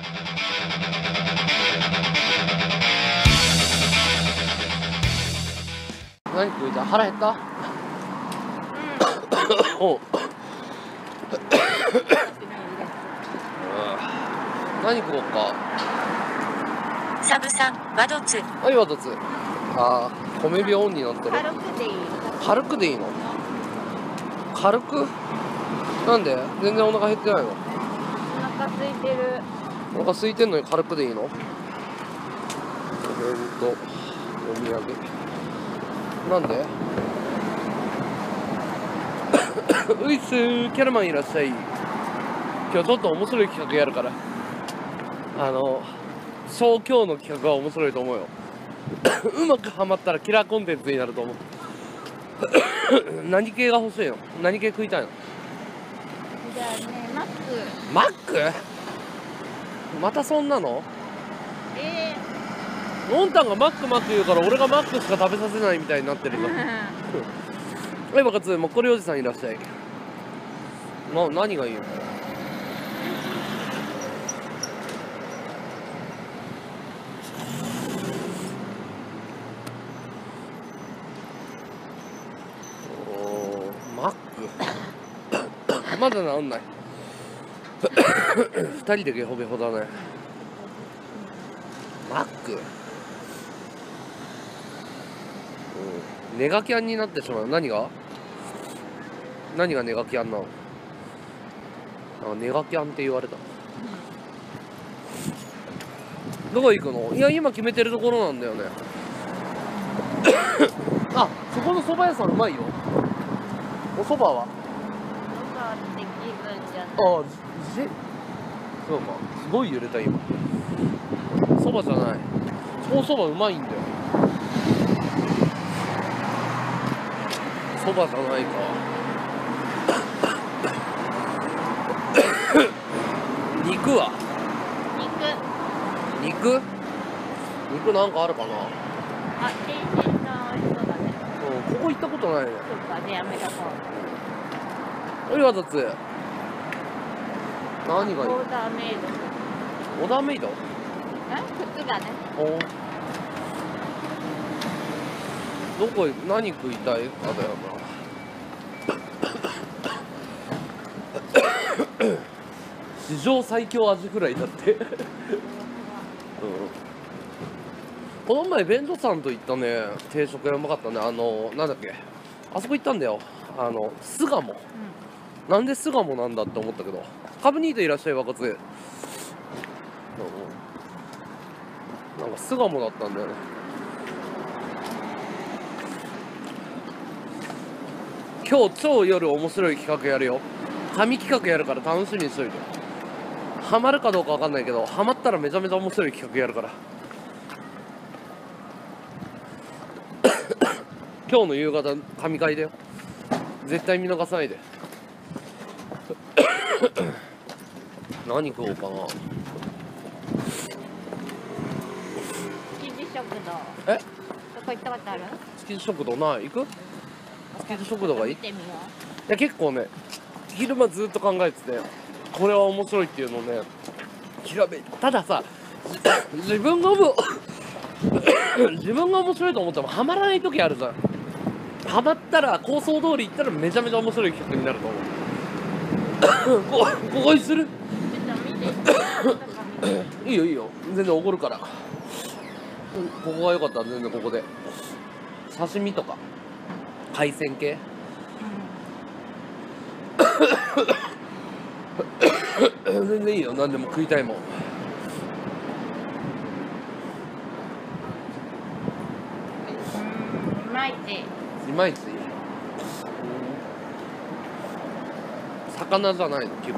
何食いたい？腹減った？おう何食おうか。 サブさん、ワドツ。 はい、ワドツ。ああ、米病オンになってる。 軽くでいい。 軽くでいいの？軽く？なんで？全然お腹減ってないの？ お腹空いてる。 お腹空いてんのに軽くでいいの？お土産。なんで？ういっすー、キャラマンいらっしゃい。今日ちょっと面白い企画やるから。小今日の企画は面白いと思うよ。うまくハマったらキラーコンテンツになると思う。何系が欲しいの？何系食いたいの？ じゃあね、マック。 マック？またそんなの？のんたんがマック言うから俺がマックしか食べさせないみたいになってるじゃん。はい、バカツもっこりおじさんいらっしゃい。何がいいの？マックまだ治んない。2人でゲホゲホだね。マック、ネガキャンになってしまう。何がネガキャンなの？ネガキャンって言われた。どこ行くの？いや、今決めてるところなんだよね。あ、そこの蕎麦屋さんうまいよ。お蕎麦は？ そばって気分じゃない。 そうか、すごい揺れた今。蕎麦じゃない。お蕎麦うまいんだよ。蕎麦じゃないか。肉は？肉なんかあるかな？ あ、天津の美味しそうだね。 ここ行ったことないね。 そっか、じゃあやめとこう。 おい、わざつ。何がいい？ オーダーメイド。 オーダーメイド？ 靴がね。 どこ何食いたいかだよな。史上最強アジフライだって。この前弁当さんと行ったね定食屋うまかったね。なんだっけ、あそこ行ったんだよ。巣鴨、なんで巣鴨なんだって思ったけど、カブニートいらっしゃい、若津。なんか巣鴨だったんだよね。今日超夜面白い企画やるよ。神企画やるから楽しみにしといて。ハマるかどうかわかんないけど、ハマったらめちゃめちゃ面白い企画やるから。今日の夕方神会だよ。絶対見逃さないで。何食おうかな。 築地食堂。 え？ どこ行ったことある？ 築地食堂ない？行く？築地食堂がいい？ 見てみよいや、結構ね、昼間ずっと考えてて、これは面白いっていうのをね、たださ、自分が面白いと思ってもハマらない時あるじゃん。ハマったら構想通り行ったらめちゃめちゃ面白い企画になると思う。ここにする？ う。ちょっと見て。 いいよいいよ、全然おごるから。ここが良かったら全然ここで刺身とか海鮮系。全然いいよ、何でも食いたいもん。 いまいち。 いまいち。魚じゃないの気分。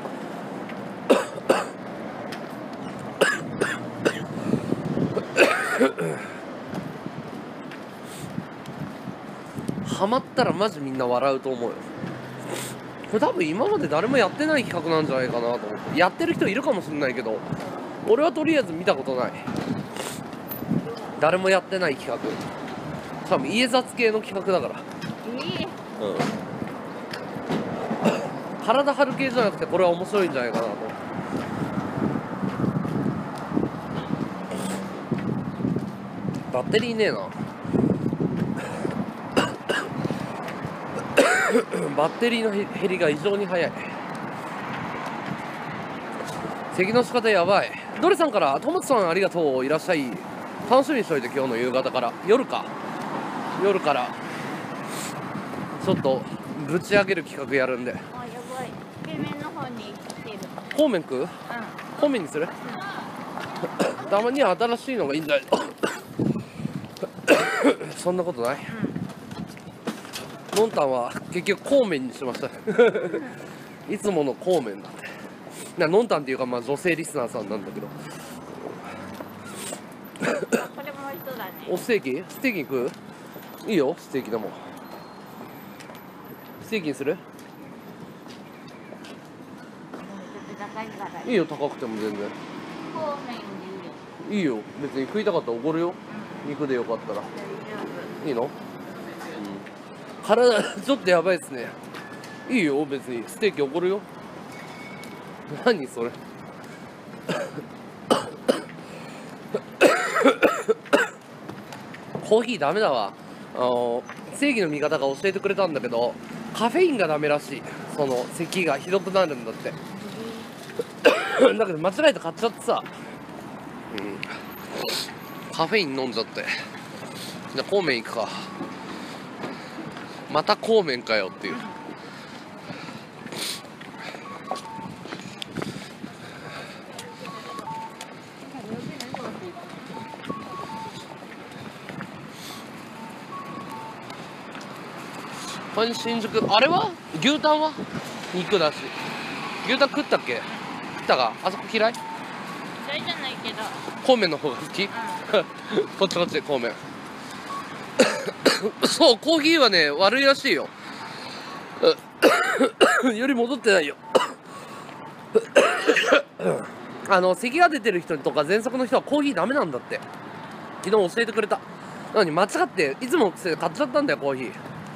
ハマったらマジみんな笑うと思うよ。これ多分今まで誰もやってない企画なんじゃないかなと思って。やってる人いるかもしれないけど、俺はとりあえず見たことない。誰もやってない企画。しかも家雑系の企画だから。体張る系じゃなくて、これは面白いんじゃないかなと。 バッテリーねえなバッテリーの減りが異常に早い。席の仕方やばい。ドレさんからトマトさんありがとう、いらっしゃい。楽しみにしといて、今日の夕方から夜からちょっとぶち上げる企画やるんで。 あ、やばい。つけ麺の方に来てる。 方面食う？方面にする？たまには新しいのがいいんだよそんなことない。のんたんは結局孔麺にしましたいつもの孔麺だって。のんたんっていうか、まあ女性リスナーさんなんだけどこれも美味しそうだね。 おステーキ食う？いいよ、ステーキでも。ステーキにする？ ちょっと高いから。 いいよ、高くても全然方面でいいよ。 いいよ。別に食いたかったらおごるよ、肉でよかったら。 大丈いいの？体ちょっとやばいっすね。いいよ、別にステーキおごるよ。何それコーヒーダメだわ。正義の味方が教えてくれたんだけど、カフェインがダメらしい。その咳がひどくなるんだってだけど間違えて買っちゃってさ、カフェイン飲んじゃって。じゃあ孔明行くか。また孔明かよっていう。新宿、あれは牛タンは肉だし。牛タン食ったっけ？食ったか？あそこ嫌い？ 嫌いじゃないけど。 孔明の方が好き？こっち孔明そう、コーヒーはね悪いらしいよより戻ってないよ咳が出てる人とか喘息の人はコーヒーダメなんだって。昨日教えてくれた。なのに間違っていつもの癖で買っちゃったんだよ、コーヒー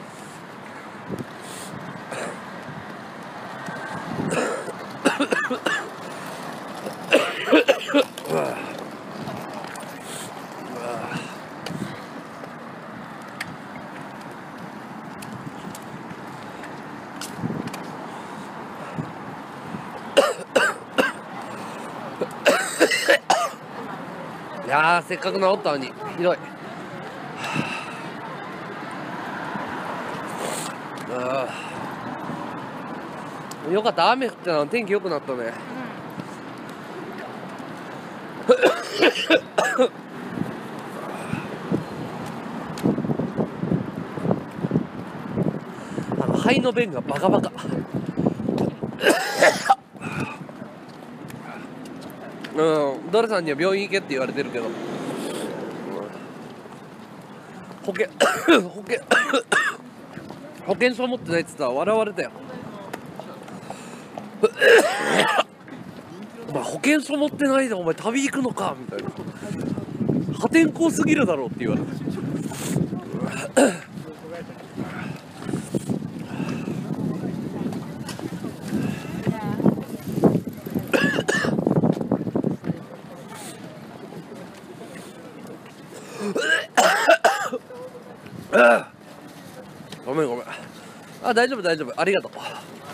いやー、せっかく治ったのにひどい。よかった、雨降ってたの天気良くなったね。肺の弁がバカバカドレさんには病院行けって言われてるけど、保険証持ってないって言ったら笑われたよお前保険証持ってないでお前旅行くのかみたいな、破天荒すぎるだろうって言われたごめんあ、大丈夫ありがとう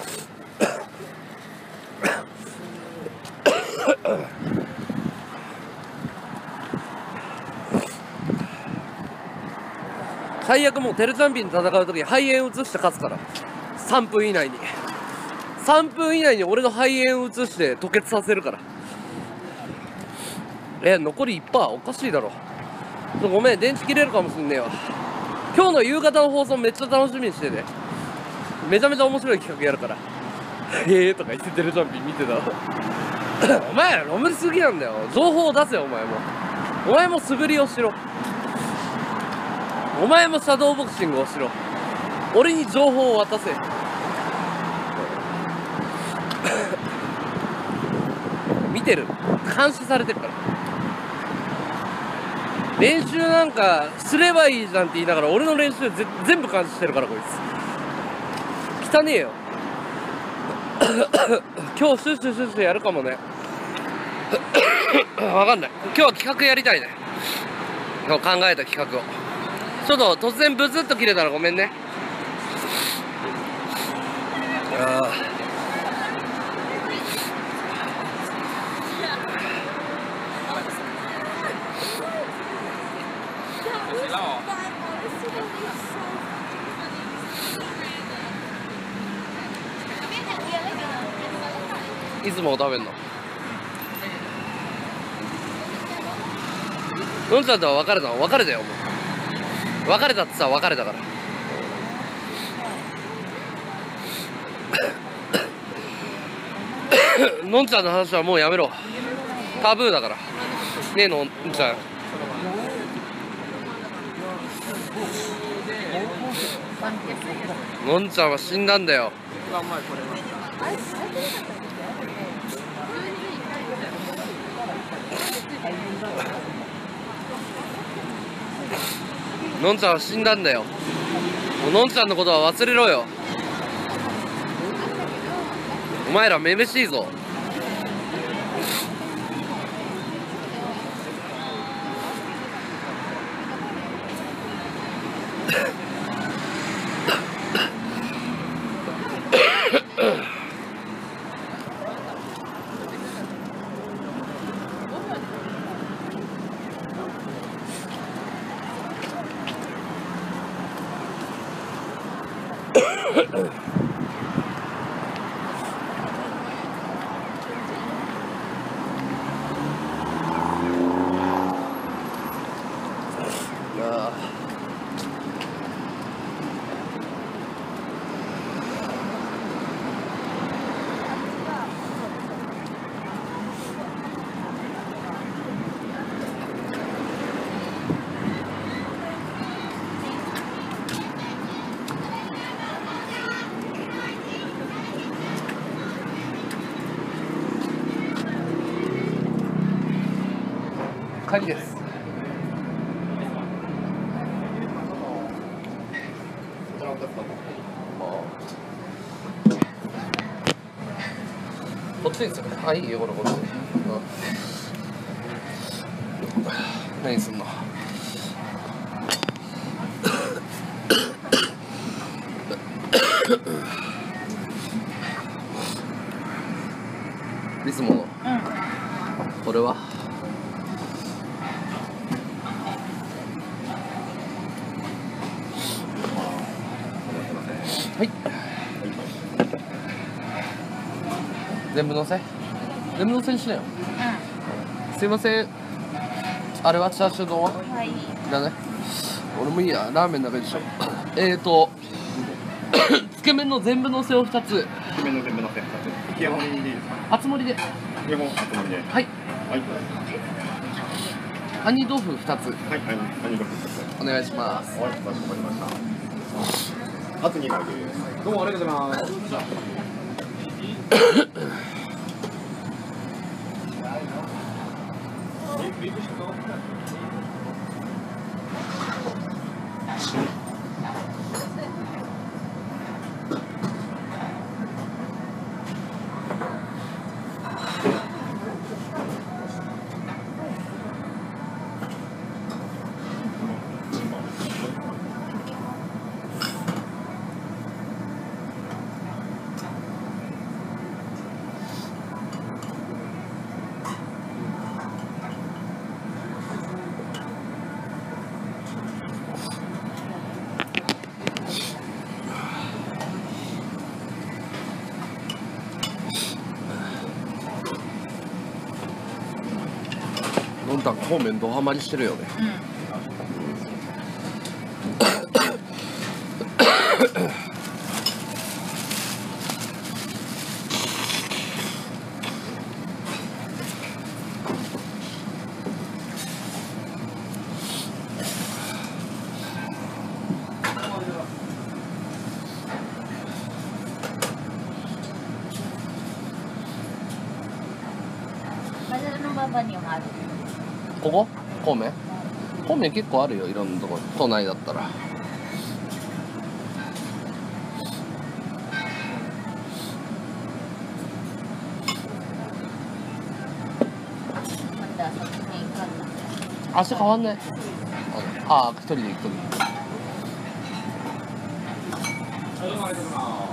最悪もうテルチャンピンと戦う時に肺炎移して勝つから。3分以内に俺の肺炎移して吐血させるから。残り 1%？ おかしいだろ。ごめん、電池切れるかもしんねえわ。今日の夕方の放送めっちゃ楽しみにしてて、めちゃめちゃ面白い企画やるからとか言ってテレチャンピン見てたお前飲みすぎなんだよ。情報を出せよ。お前も素振りをしろ。お前もシャドーボクシングをしろ。俺に情報を渡せ見てる、監視されてるから。練習なんかすればいいじゃんって言いながら俺の練習全部監視してるから、こいつ汚ねえよ今日シュッシュやるかもねわかんない。今日は企画やりたいね。 考えた企画を。ちょっと突然ブツッと切れたらごめんね。ああ。いつも食べんの？のんちゃんとは別れたの？別れたよもう。別れたってさ、別れたからのんちゃんの話はもうやめろ。タブーだからねえのんちゃん。のんちゃんは死んだんだよ。のんちゃんは死んだんだよ。もうのんちゃんのことは忘れろよ。お前らめめしいぞ。帰りです。こっちですよね。あ、いいよ、これこっち。何すんの？いつもの。これは。はい。全部のせにしなよ。すいません。あれはチャーシュー丼は？ はい。 だね。俺もいいや。ラーメンだけでしょ。つけ麺の全部のせを2つ。 つけ麺の全部のせ2つ。基本でいいですか？ 厚盛りで。 基本厚盛りで。 はい。 はい。 ハニー豆腐2つ。 はい。ハニー豆腐2つ。 お願いします。 はい。かしこまりました。あと2枚です。どうもありがとうございます。のんたん方面ドハマりしてるよね。 マザルのババにもある。 ここ？方面？方面結構あるよ、いろんなところ。都内だったら。 またそっちに行かんの。 足変わんない。 ああ一人で行くときどうもありがとうございます。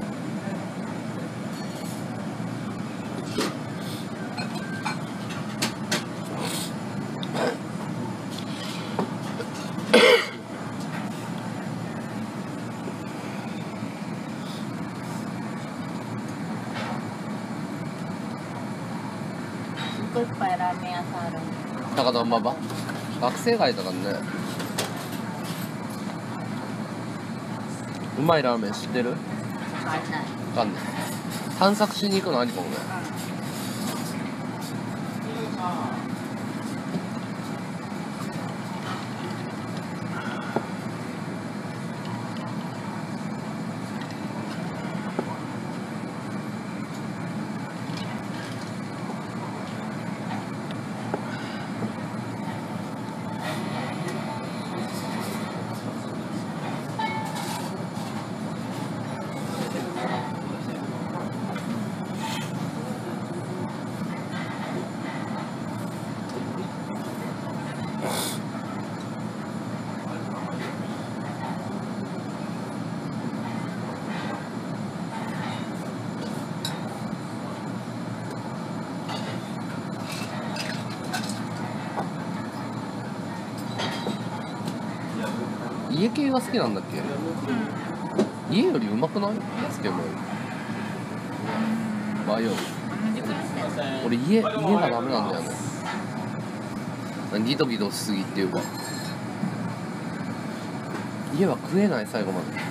すっごいいっぱいラーメン屋さんある。 高田馬場学生街だからね。うまいラーメン知ってる？ わかんない。 わかんない。探索しに行くのありかもね。家系が好きなんだっけ？家よりうまくない？漬物。迷う。俺家がダメなんだよね。ギトギトしすぎっていうか。家は食えない最後まで。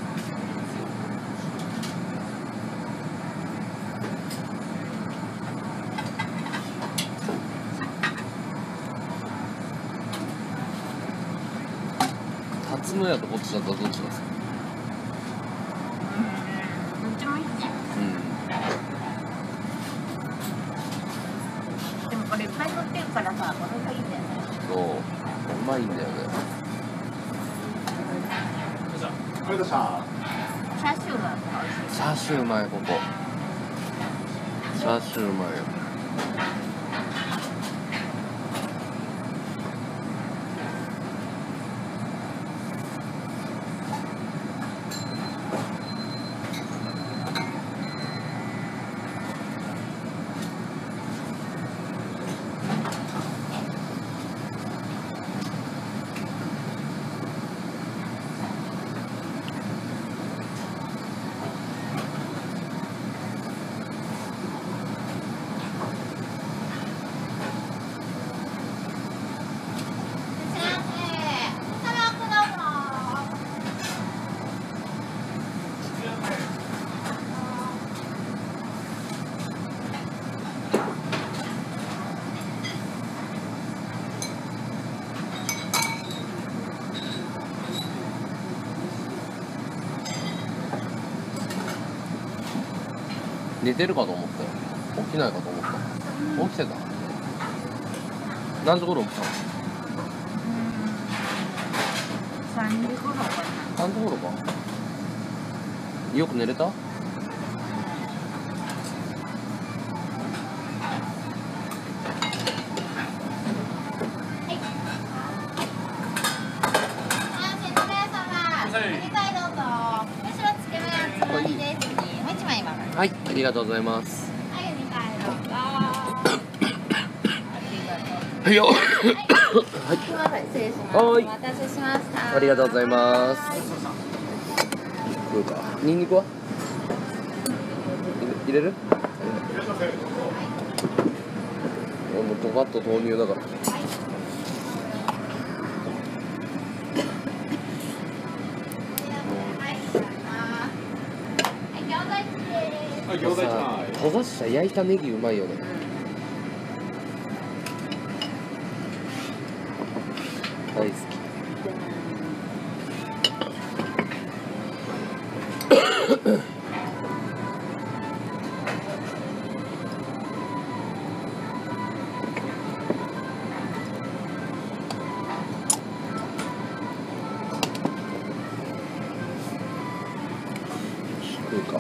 辰野屋とこっちだったらどっちが好き？ どっちもいいね。でもこれいっぱい乗ってるからさ、これがいいんだよね。 そう、うまいんだよね。 ありがとうございました。 チャーシューが美味しい。 チャーシューうまいここ。チャーシューうまいよ。寝てるかと思ったよ。起きないかと思った。起きてた。何時頃起きたの 3時頃かな。 ？3時頃か。よく寝れた？はい、ありがとうございます。はいよ。はい。 失礼します。 はいお待たせしました。 ありがとうございます。どうか。ニンニクは？入れる？もうドバッと豆乳だから。 はい、餃子一枚。 焦がした焼いたネギうまいよね。大好き。食うか。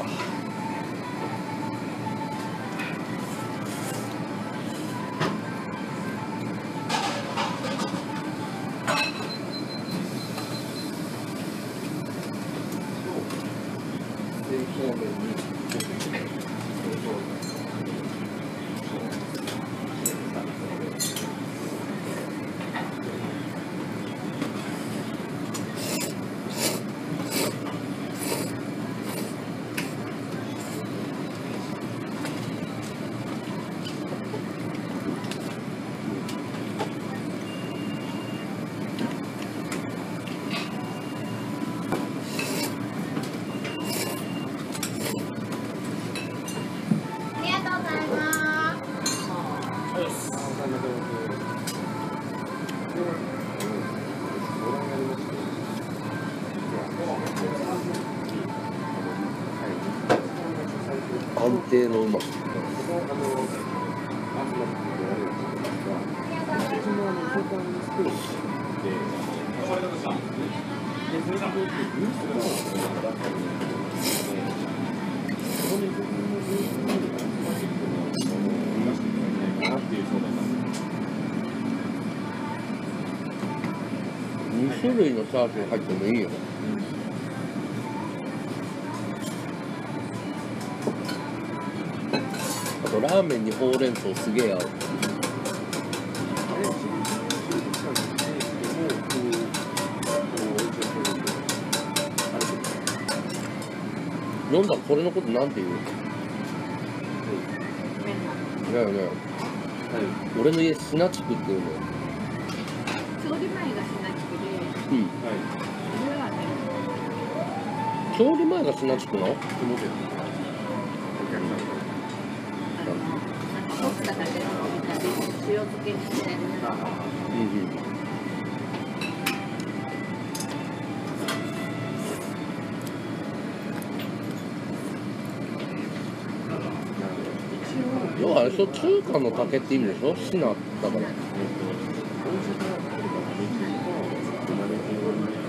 安定のうまさ。2種類のチャーシュー入ってもいいよ。あとラーメンにほうれん草すげえ合う。読んだらこれのことなんて言う？だよね。俺の家砂地区って言うのよ。 調理前がしなくて、 うん。 これはね、 調理前が砂地区なの？ なんか干しただけのみたいで塩漬けにしてる。 うんうん。要はあれでしょ、中華の竹って意味でしょ、シナだから。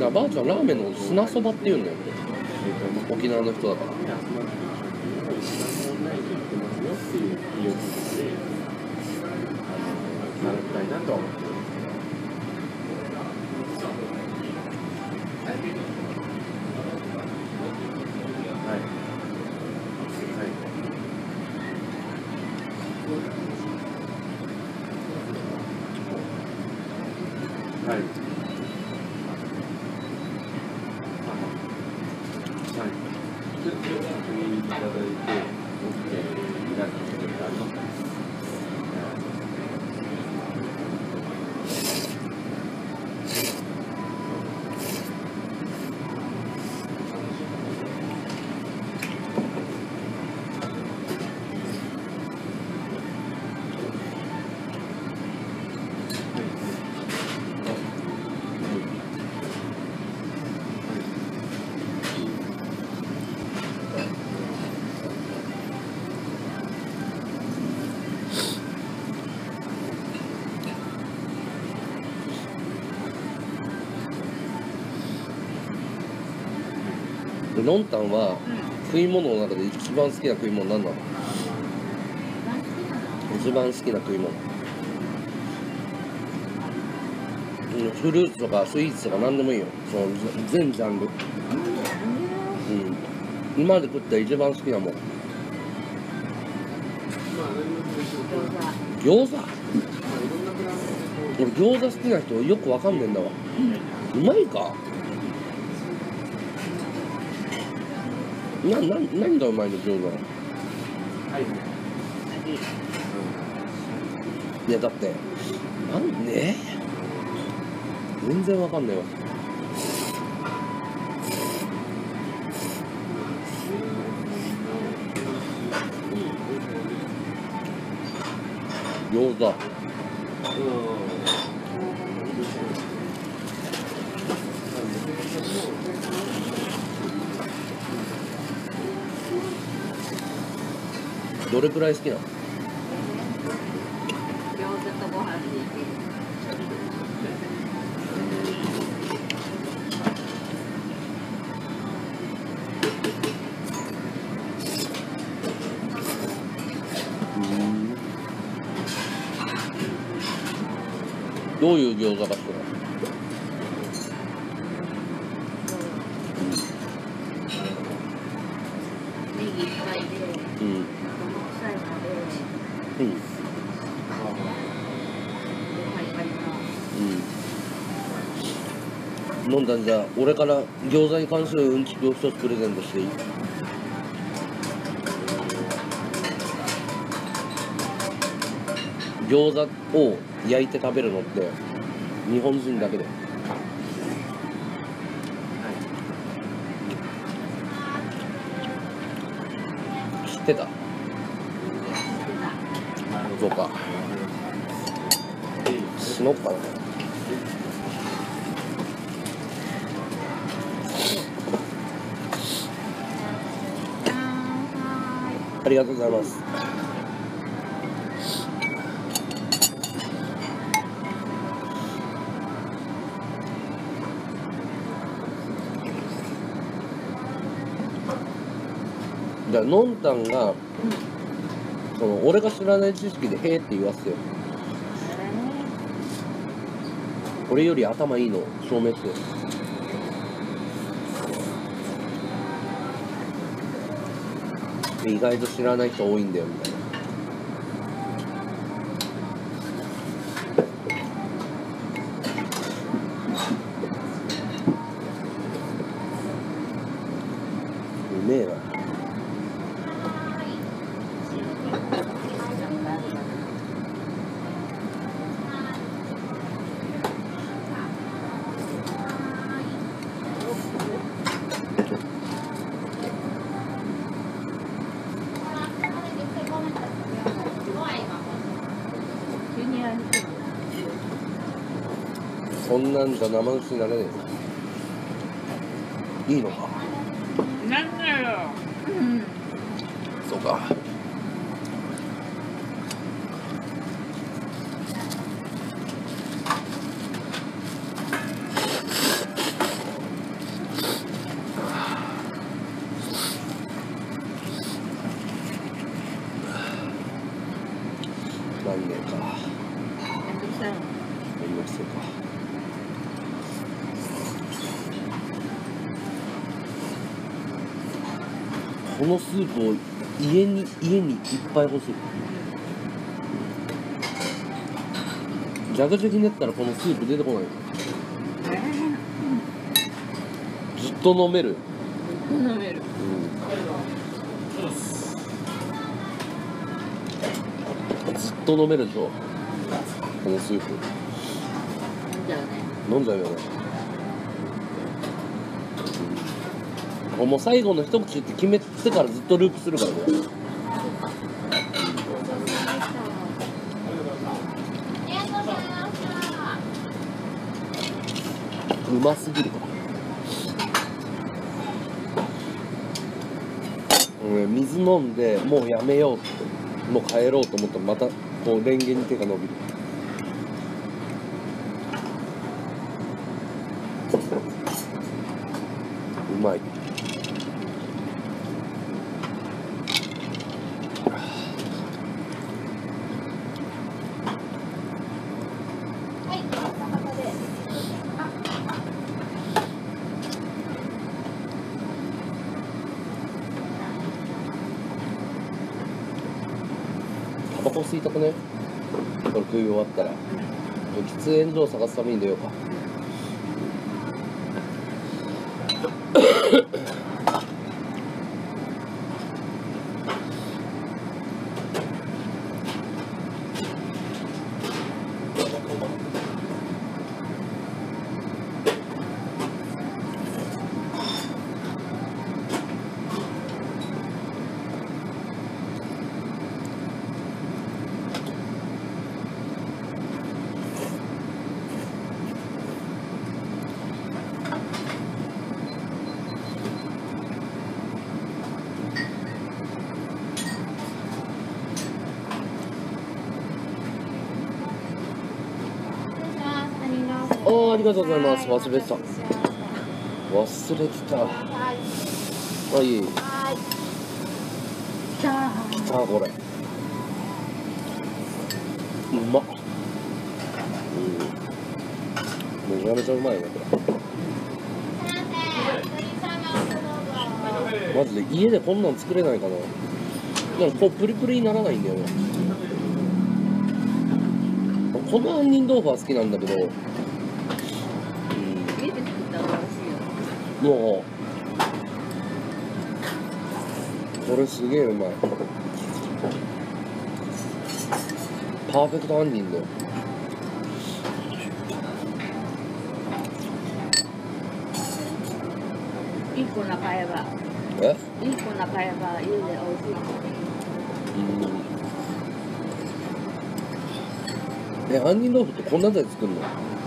ばあちゃんラーメンの砂そばって言うんだよ、沖縄の人だから。のんたんは食い物の中で一番好きな食い物何なの？一番好きな食い物。フルーツとかスイーツとか何でもいいよ。その全ジャンル。今まで食った一番好きなもん。餃子。俺餃子好きな人よくわかんねえんだわ。うまいか。何がうまいの餃子？いやだってなんね全然わかんないわ。餃子。どれくらい好きなの？ 餃子とご飯でいける。 どういう餃子が好きなの？ ネギいっぱいで、臭いので、パリパリの。 飲んだんじゃ俺から餃子に関するうんちくを一つプレゼントしていい？餃子を焼いて食べるのって日本人だけで。知ってた？そうか。 死のっかな。ありがとうございます。じゃあのんたんがその俺が知らない知識で「へーって言わせよ。俺より頭いいの証明してよ。で意外と知らない人多いんだよみたいな。うめえな。そんなんじゃ生牛になれねえ。いいのか。 なんだよ。 そうか。なんねえか。めんどくせえか。このスープを家にいっぱい欲しい。蛇口ひねったらこのスープ出てこない。ずっと飲める。 飲める。 ずっと飲めるでしょ。このスープ。 じゃあね。 飲んじゃうよね。もう最後の一口って決めてからずっとループするからね。うますぎるから、水飲んでもうやめようってもう帰ろうと思ったらまたこうレンゲに手が伸びる。うまい。タバコ吸いたくね。これ食い終わったら喫煙所を探すために出ようか。ありがとうございます。忘れてた。忘れてた。あ、いい。来たこれ。うまっ。めちゃめちゃうまいねこれ。マジで家でこんなん作れないかな。なんかこうプリプリにならないんだよね。この杏仁豆腐は好きなんだけど。もうこれすげえうまい。パーフェクト杏仁だよ。 いい子な買えば。 え？ いい子な買えば家で美味しい。 杏仁豆腐ってこんなで作るの？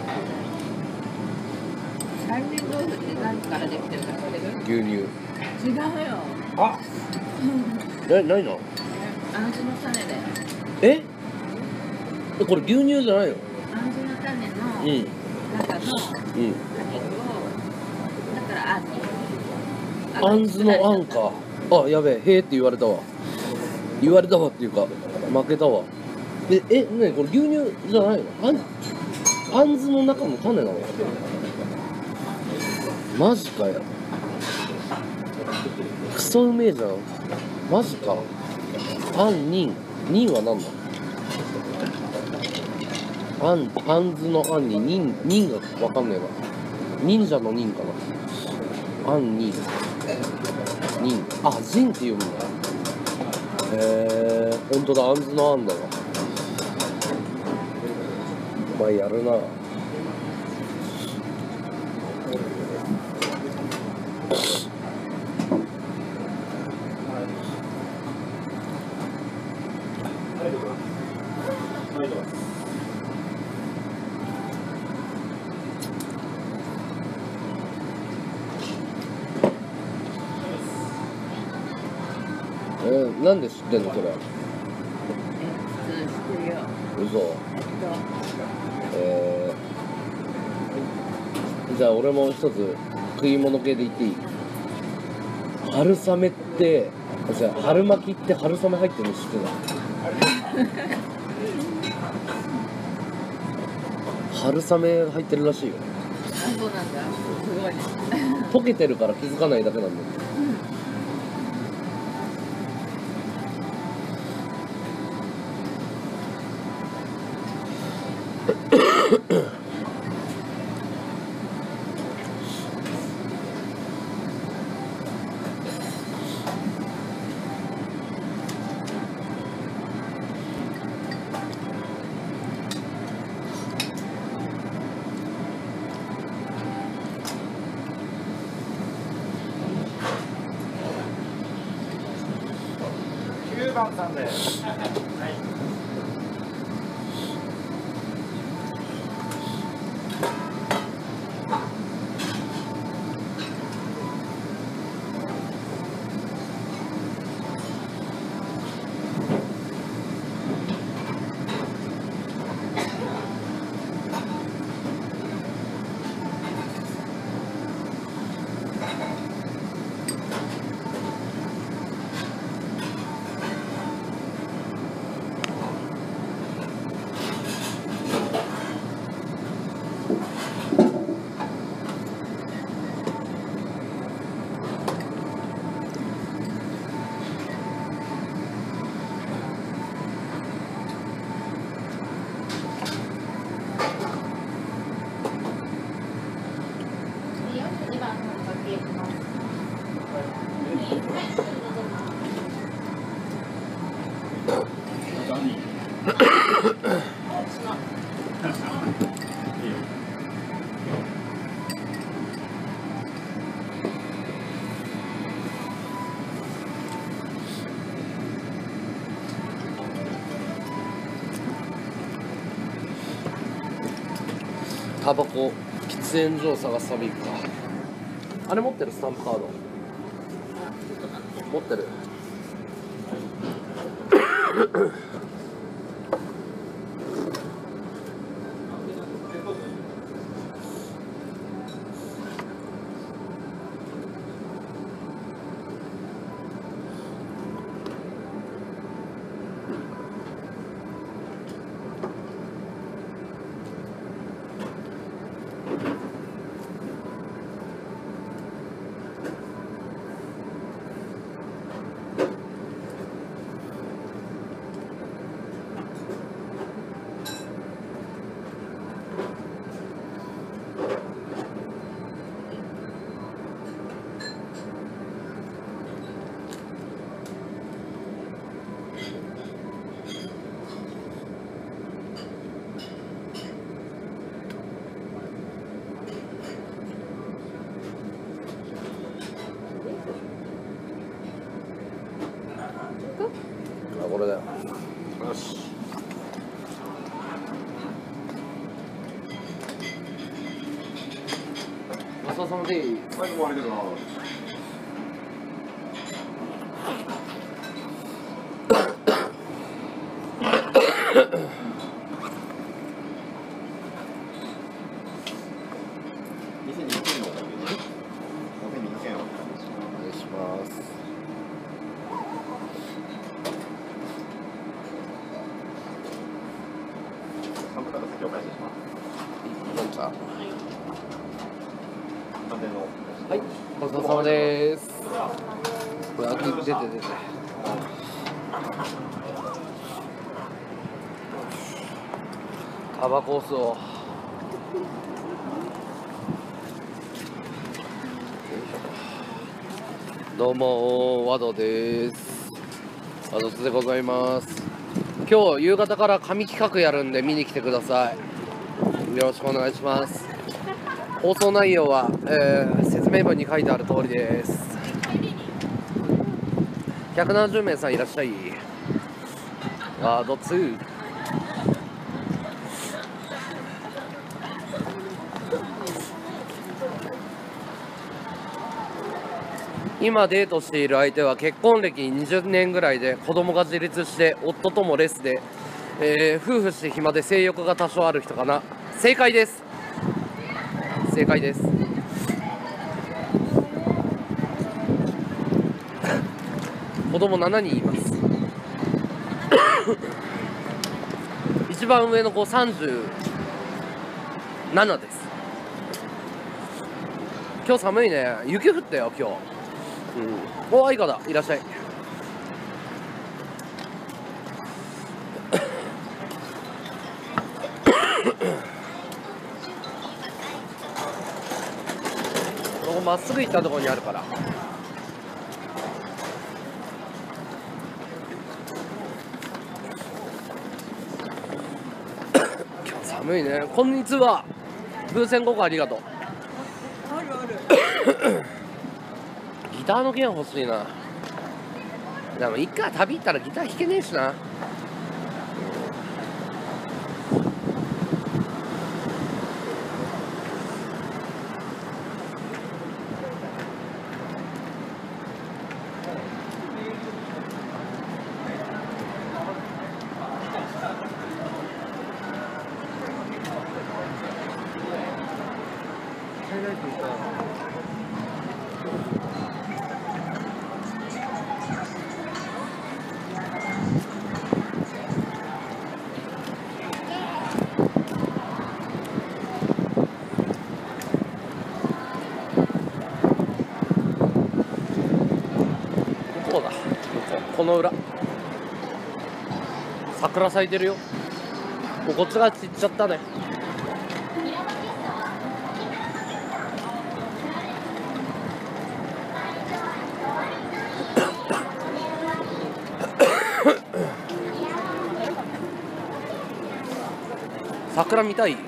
杏仁豆腐って何からできてるか知ってる？ 牛乳。 違うよ。 あ何の？ あんずの種で。 えこれ牛乳じゃないの？ あんずの種のうん中のうん。 果肉を、だからあんに。 あんずのあんか。あ、やべえ、へえって言われたわ。言われたわっていうか、負けたわ。ねこれ牛乳じゃないの？あんずの中の種なの？マジかよ。クソうめえじゃん。マジか。あんにんは何なの？あんずのあんににんがわかんねえな。忍者の忍かな。あんにん。あ、ジンって読むんだ。ほんとだ、あんずのあんだわ。お前やるな。なんで知ってんのそれ？ 普通知ってるよ。 嘘。じゃあ俺も一つ食い物系で言っていい？春雨ってじゃあ春巻きって春雨入ってるの知ってた？春雨入ってるらしいよ。 あ、そうなんだ。すごいね。 溶けてるから気づかないだけなんだよ。 9番さんです。 タバコ喫煙所を探す旅行くか。あれ持ってる？スタンプカード持ってる？ ちそうさまです。 はい、どうもありがとうございます。2200円のお会計です。2200円をお願いします。3分から先お返しします。 どうぞ。 完全の。 はい、ごちそうさまです。これ開け出て出て。タバコを吸おう。どうもワドです。ワドツでございます。今日夕方から神企画やるんで見に来てください。よろしくお願いします。放送内容は、説明文に書いてある通りです。170名さんいらっしゃい。ワード2。今デートしている相手は結婚歴20年ぐらいで子供が自立して夫ともレスで、夫婦して暇で性欲が多少ある人かな。正解です。正解です。子供7人います。一番上の子37です。今日寒いね。雪降ったよ今日。お、相方だ、いらっしゃい。ここまっすぐ行ったところにあるから。今日寒いね。こんにちは。風船5個ありがとう。ギターの弦欲しいな。でもいっか、旅行ったらギター弾けねえしな。この裏桜咲いてるよ。もうこっちが散っちゃったね。桜見たい。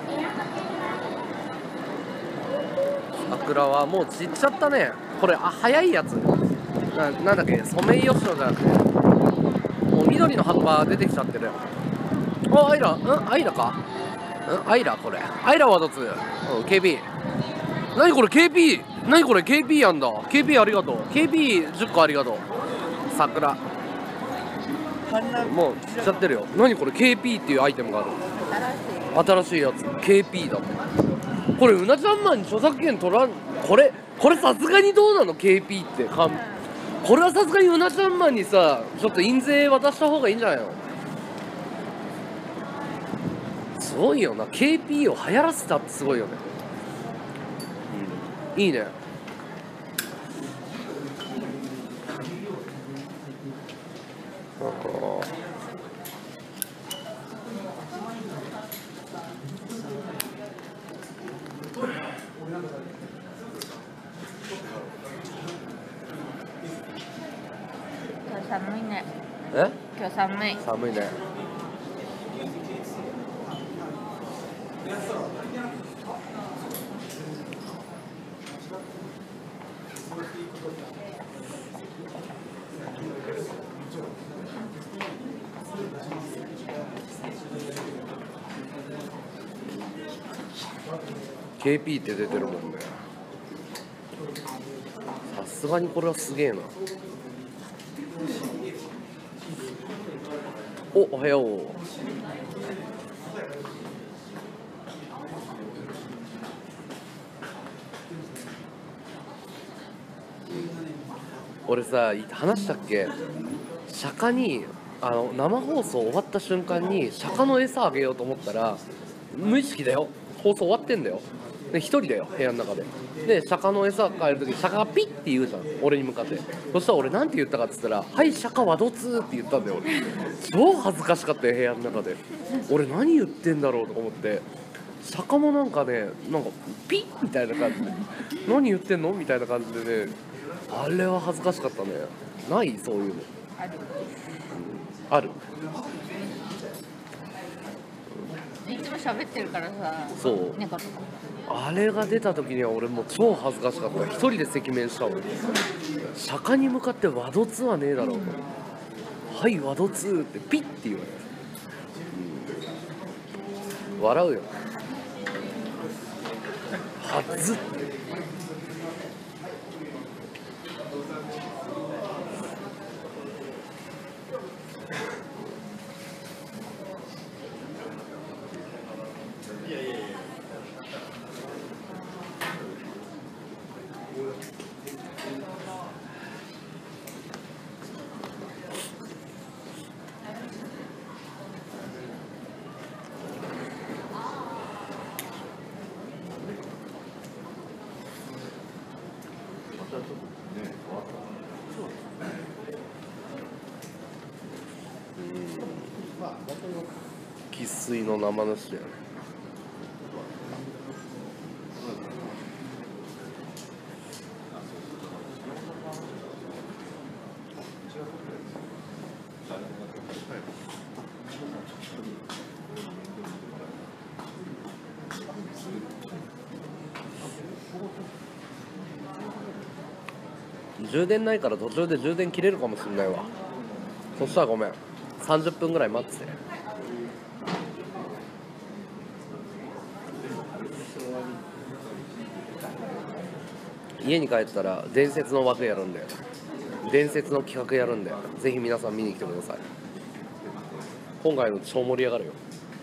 桜はもう散っちゃったね。これ早いやつなんだっけ、ソメイヨシノじゃなくてもう緑の葉っぱ出てきちゃってるよ。あ、アイラ、アイラか、アイラ、これアイラはどつ、KB 何これ KP、 何これ KP やんだ。 KP ありがとう。 KP10 個ありがとう。桜もう散っちゃってるよ。何これ KP っていうアイテムがある。新しいやつ KP だ。これうなちゃんマンに著作権取らん。これさすがにどうなの KP ってこれはさすがにうなちゃんマンにさ、ちょっと印税渡した方がいいんじゃないの。すごいよな、 KP を流行らせたってすごいよね。いいね。 寒いね。今日寒い。 寒いね。KP って出てるもんね。 すがにこれはすげえな。おはよう。俺さ話したっけ、釈迦に生放送終わった瞬間に釈迦の餌あげようと思ったら無意識だよ、放送終わってんだよ。で一人だよ部屋の中で。で釈迦の餌変える時釈迦がピッて言うじゃん俺に向かって。そしたら俺なんて言ったかっつったら「はい釈迦ワドツー」って言ったんだよ俺。超恥ずかしかったよ部屋の中で。俺何言ってんだろうとか思って、釈迦もなんかねなんかピッみたいな感じで何言ってんのみたいな感じでね、あれは恥ずかしかったね。ないそういうのある。 いつも喋ってるからさ。 そうなんかあれが出た時には俺もう超恥ずかしかった。一人で赤面したもん。釈迦に向かってワドツはねえだろうと。はいワドツーってピッて言われる、笑うよ。はずっ。生粋の生主だよね。充電ないから途中で充電切れるかもしれないわ。そしたらごめん、30分ぐらい待ってて。家に帰ったら伝説の枠やるんだよ。伝説の企画やるんだよ。ぜひ皆さん見に来てください。今回の超盛り上がるよ。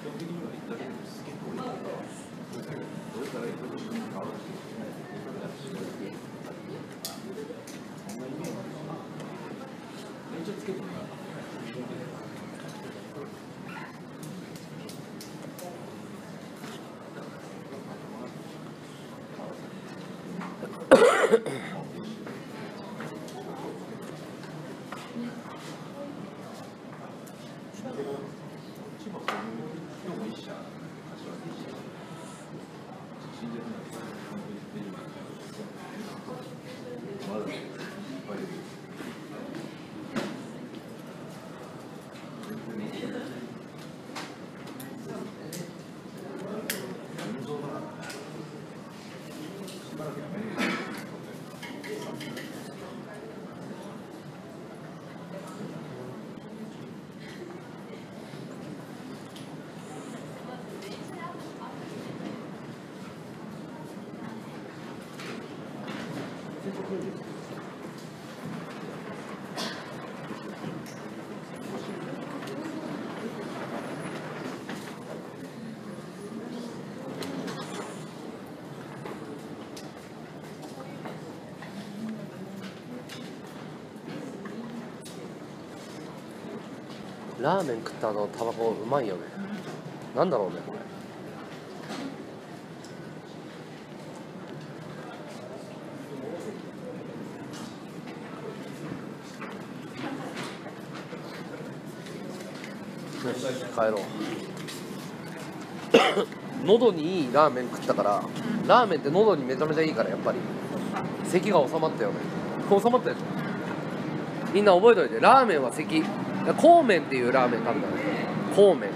ラーメン食ったタバコうまいよね。なんだろうねこれ。よし帰ろう。喉にいいラーメン食ったから、ラーメンって喉にめちゃめちゃいいからやっぱり咳が収まったよね。収まったでしょ。みんな覚えといて、ラーメンは咳。孔麺っていうラーメン食べたの。孔麺。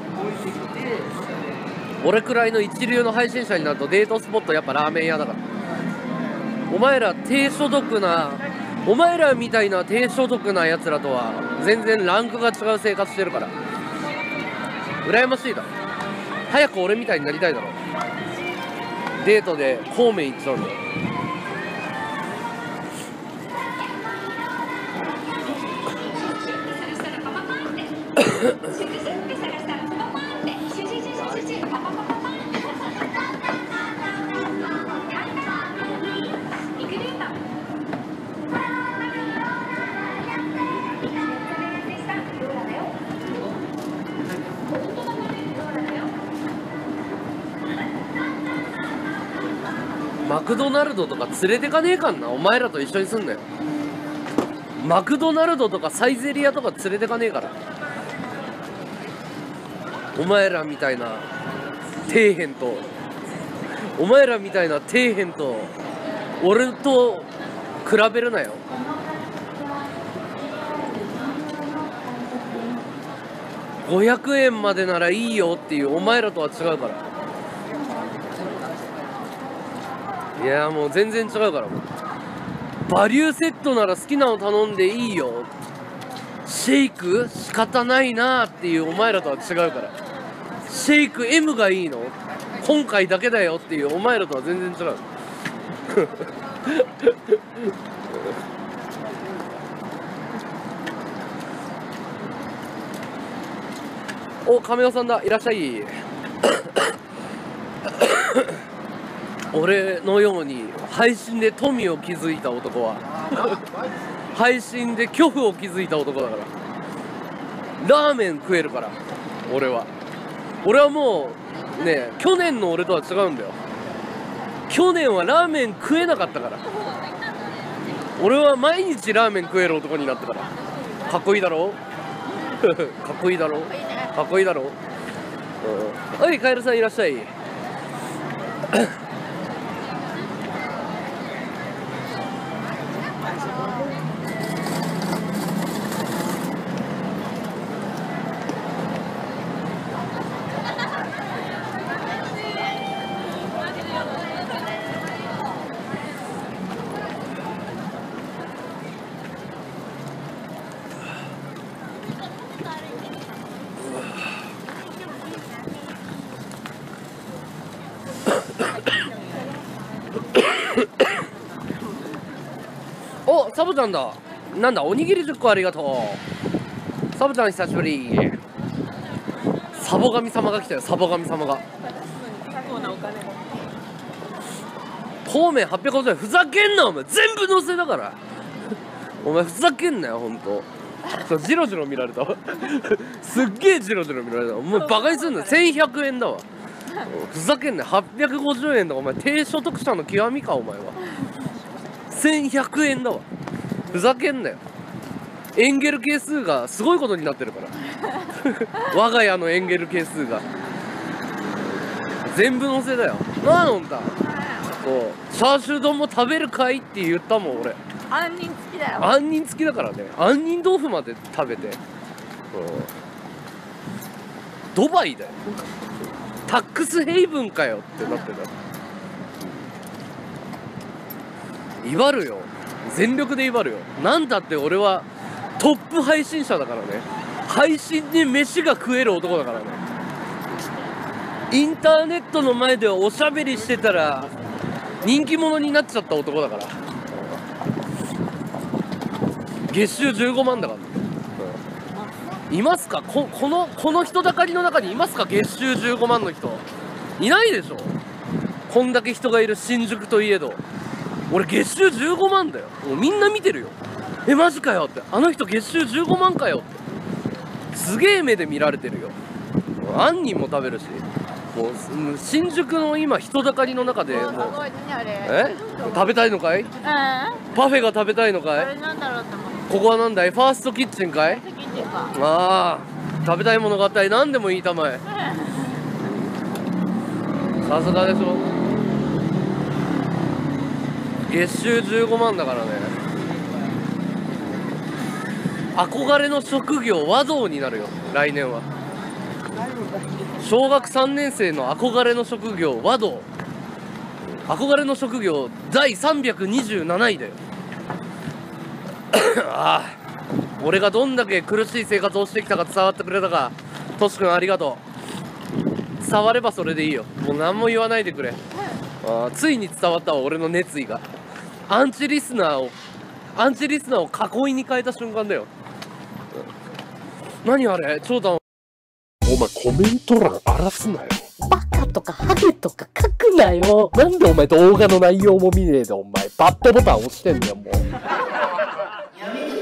俺くらいの一流の配信者になるとデートスポットやっぱラーメン屋だから。お前ら低所得な、お前らみたいな低所得なやつらとは全然ランクが違う生活してるから、羨ましいだろ。早く俺みたいになりたいだろ。デートで孔麺行っちゃうんだよ。 マクドナルドとか連れてかねえかんな、お前らと一緒にすんなよ。マクドナルドとかサイゼリヤとか連れてかねえから、お前らみたいな底辺と、お前らみたいな底辺と俺と比べるなよ。500円までならいいよっていうお前らとは違うから。いやもう全然違うから。もうバリューセットなら好きなの頼んでいいよ、シェイク仕方ないなっていうお前らとは違うから。シェイク M がいいの今回だけだよっていうお前らとは全然違う。お、亀尾さんだ、いらっしゃい。俺のように配信で富を築いた男は配信で巨富を築いた男だから、ラーメン食えるから。俺はもうね、去年の俺とは違うんだよ。去年はラーメン食えなかったから、俺は毎日ラーメン食える男になったから。かっこいいだろかっこいいだろかっこいいだろ。はい、カエルさんいらっしゃい。お、サボちゃんだ。なんだ、おにぎり10個ありがとう。サボちゃん久しぶり。サボ神様が来たよ、サボ神様が。方面850円、ふざけんなお前、全部乗せだからお前ふざけんなよ、ほんと。そうジロジロ見られたすっげえジロジロ見られた。お前バカにすんな、1100円だわ。ふざけんなよ、850円だ。お前低所得者の極みか、お前は。1100円だわ。ふざけんなよ。エンゲル係数がすごいことになってるから我が家のエンゲル係数が全部乗せだよ。なあのんた、そうチャーシュー丼も食べるかいって言ったもん俺。 杏仁付きだよ。 杏仁付きだからね。杏仁豆腐まで食べて、ドバイだよ。タックスヘイブンかよってなってた。威張るよ、全力で威張るよ。なんだって俺はトップ配信者だからね。配信で飯が食える男だからね。インターネットの前でおしゃべりしてたら人気者になっちゃった男だから。月収15万だから、いますか、この人だかりの中にいますか、月収15万の人。いないでしょ。こんだけ人がいる新宿といえど。俺月収15万だよ。もうみんな見てるよ。え、マジかよって、あの人月収15万かよって、すげえ目で見られてるよ。杏仁も食べるし、もう新宿の今人だかりの中でもう、食べたいのかい？パフェが食べたいのかい？ここはなんだい？ファーストキッチンかい？ああ、食べたいものがあったり何でもいいたまえ。さすがでしょ。月収15万だからね。憧れの職業和道になるよ、来年は。小学3年生の憧れの職業和道。憧れの職業第327位だよああ、俺がどんだけ苦しい生活をしてきたか伝わってくれたか。トシ君ありがとう。伝わればそれでいいよ。もう何も言わないでくれ。あ、ついに伝わったわ、俺の熱意が。アンチリスナーを囲いに変えた瞬間だよ。 何あれ超だ。 お前コメント欄荒らすなよ。 バカとかハゲとか書くなよ。 なんでお前動画の内容も見ねえでお前バッドボタン押してんだよもう。